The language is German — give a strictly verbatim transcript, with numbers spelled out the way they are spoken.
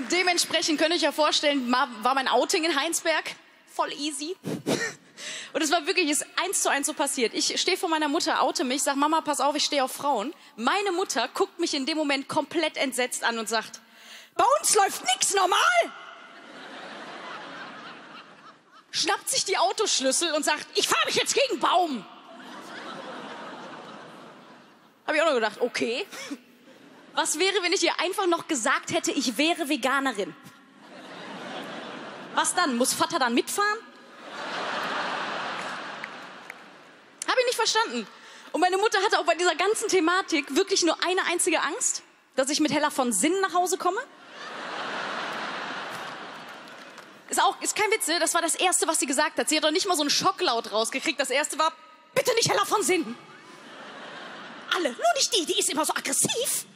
Und dementsprechend könnt ihr euch ja vorstellen, war mein Outing in Heinsberg voll easy. Und es war wirklich, ist eins zu eins so passiert. Ich stehe vor meiner Mutter, oute mich, sag, Mama, pass auf, ich stehe auf Frauen. Meine Mutter guckt mich in dem Moment komplett entsetzt an und sagt, bei uns läuft nichts normal. Schnappt sich die Autoschlüssel und sagt, ich fahre mich jetzt gegen einen Baum. Habe ich auch noch gedacht, okay. Was wäre, wenn ich ihr einfach noch gesagt hätte, ich wäre Veganerin? Was dann? Muss Vater dann mitfahren? Habe ich nicht verstanden. Und meine Mutter hatte auch bei dieser ganzen Thematik wirklich nur eine einzige Angst, dass ich mit Hella von Sinnen nach Hause komme. Ist auch, ist kein Witz, ne? Das war das Erste, was sie gesagt hat. Sie hat doch nicht mal so einen Schocklaut rausgekriegt. Das Erste war, bitte nicht Hella von Sinnen. Alle, nur nicht die, die ist immer so aggressiv.